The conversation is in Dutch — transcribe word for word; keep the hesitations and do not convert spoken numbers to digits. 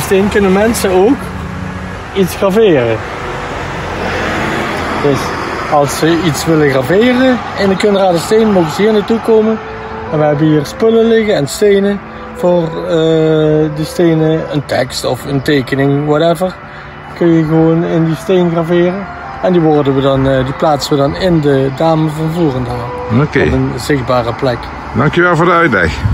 steen kunnen mensen ook iets graveren. Dus als ze iets willen graveren in de Kunradenstein, mogen ze hier naartoe komen. En we hebben hier spullen liggen en stenen voor uh, de stenen, een tekst of een tekening, whatever. Kun je gewoon in die steen graveren. En die, worden we dan, uh, die plaatsen we dan in de Dame van Voerendaal. Oké. Op een zichtbare plek. Dankjewel voor de uitleg.